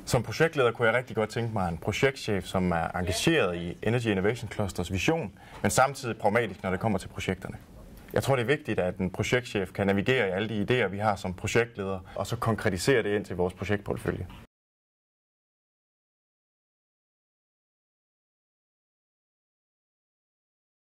Som projektleder kunne jeg rigtig godt tænke mig en projektchef, som er engageret i Energy Innovation Clusters vision, men samtidig pragmatisk, når det kommer til projekterne. Jeg tror, det er vigtigt, at en projektchef kan navigere i alle de idéer, vi har som projektleder, og så konkretisere det ind til vores projektportefølje.